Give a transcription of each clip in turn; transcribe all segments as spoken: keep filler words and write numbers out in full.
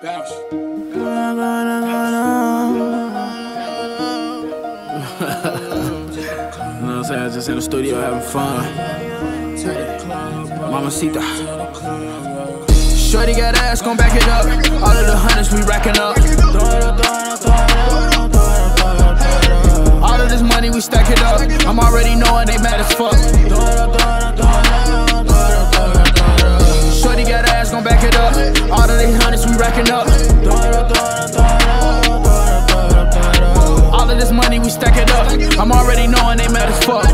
Bounce. You know what I'm saying? Just in the studio having fun. Mamacita. Shorty got ass, gon' back it up. All of the hundreds we racking up. All of this money we stack it up. I'm already knowing they mad as fuck. Shorty got ass, gon' back it up. All of these hundreds we racking up. All of this money we stack it up. I'm already knowing they mad as fuck.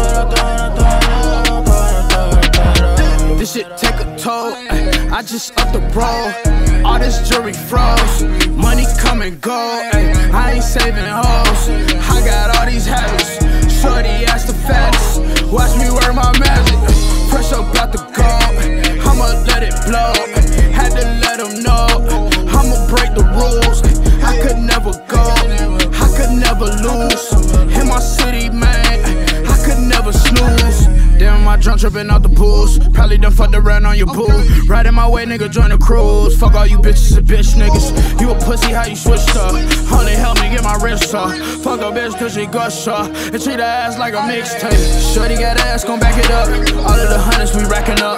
This shit take a toll. I just up the roll. All this jewelry froze. Money come and go. I ain't saving hoes. I got all these habits. Shorty ass the fattest. Watch me work my magic. Fresh up out the gold. I'ma let it blow. Had to let them know. I'ma break the rules. I could never go. I could never lose. In my city, man, I could never snooze. Damn, my drunk tripping out the pools. Probably done fucked around on your boo. Riding my way, nigga, join the cruise. Fuck all you bitches and bitch niggas. You a pussy, how you switched up? Only help me get my wrist up. Fuck a bitch cause she gush up. And treat her ass like a mixtape. Shorty got ass, gon' back it up. All of the hundreds we racking up.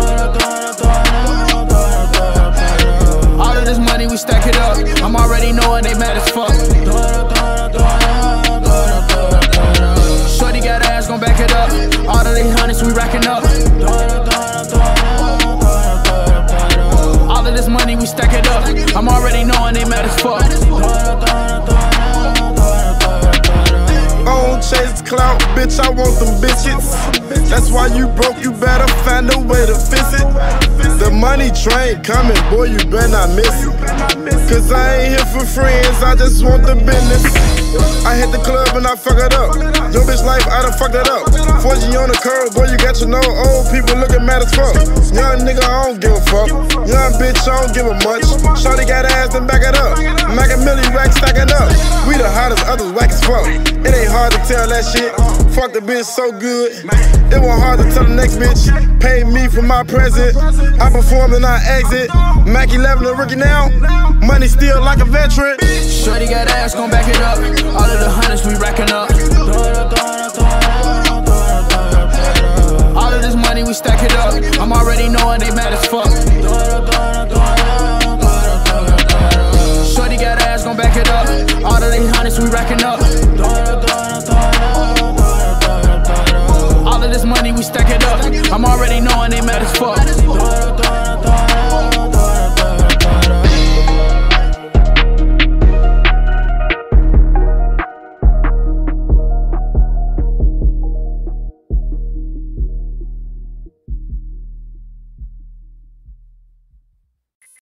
All of this money we stack it up. I'm already knowing they mad as fuck. Shorty got ass, gon' back it up. All of these hundreds we racking up. All of this money we stack it up. I'm already knowing they mad as fuck. I don't chase clout, bitch, I want them biscuits. That's why you broke, you better find a way to fix it. The money train coming, boy, you better not miss it. Cause I ain't here for friends, I just want the business. I hit the club and I fuck it up. Your bitch life, I done fucked it up. four G on the curb, boy, you got to know old people looking mad as fuck. Young nigga, I don't give a fuck. Young bitch, I don't give a much. Shorty got ass, then back it up. Mac and Millie rack stacking up. We the hottest, others whack as fuck. It ain't hard to tell that shit. Fuck the bitch so good. It wasn't hard to tell the next bitch. Pay me for my present. I perform and I exit. Mac eleven a rookie now. Money still like a veteran. Shorty got ass, gon' back it up. All of the hundreds we racking up. All of this money we stack it up. I'm already knowing they mad as fuck.